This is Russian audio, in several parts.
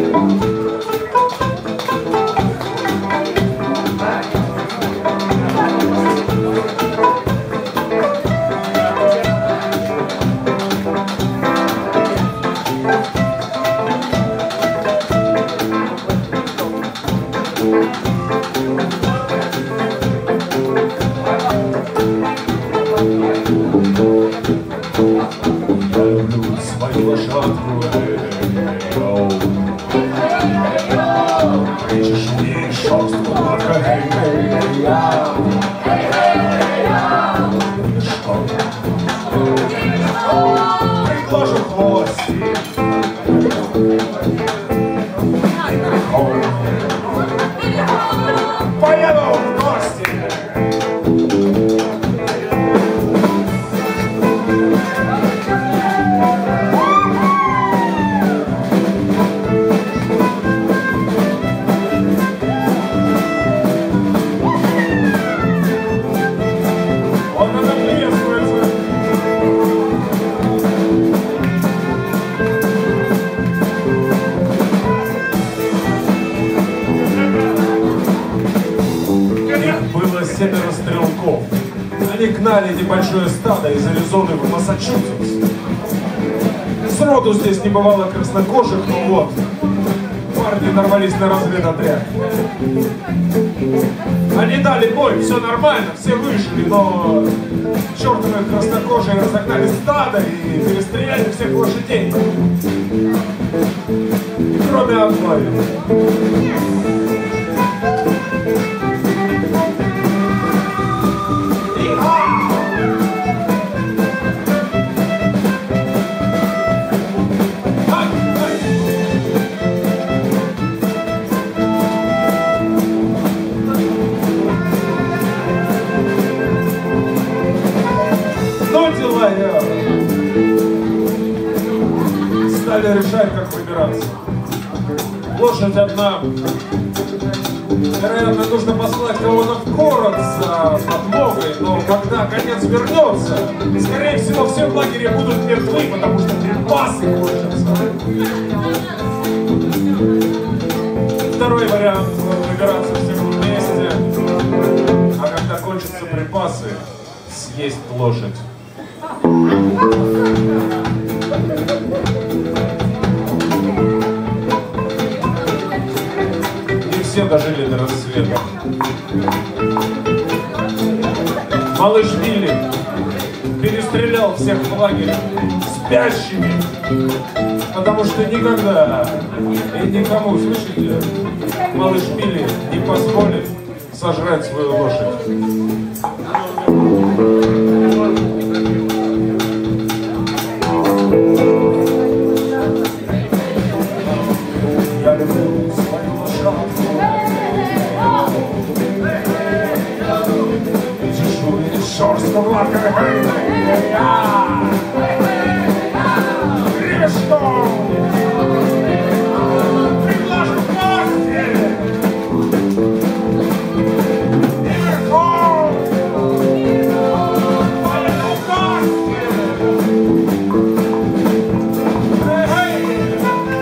Гнали небольшое стадо из Аризоны в Массачусетс. Сроду здесь не бывало краснокожих, но вот, парни нарвались на разведотряд. Они дали бой, все нормально, все выжили, но чертовы краснокожие разогнали стадо и перестреляли всех лошадей. Кроме одной. Стали решать, как выбираться. Лошадь одна. Вероятно, нужно послать кого-то в город за подмогой, но когда конец вернется, скорее всего, все в лагере будут мертвы, потому что припасы кончатся. Второй вариант — выбираться всем вместе, а когда кончатся припасы, съесть лошадь. И все дожили до рассвета. Малыш Билли перестрелял всех в лагере спящими, потому что никогда и никому, слышите, малыш Билли не позволит сожрать свою лошадь. Я люблю свою лошадку, и чешуй шерстку гладкой, что? Предложу кости! И верхом! Поеду в гости! Эй!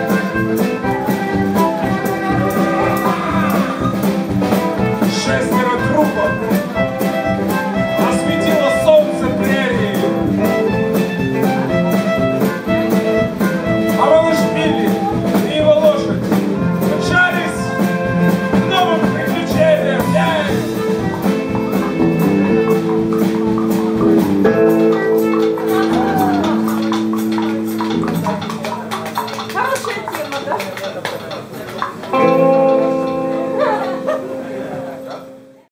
Шестеро трупов осветило солнце прерии. А малыш Билли и его лошадь мчались к новым приключениям. Хорошая тема, да?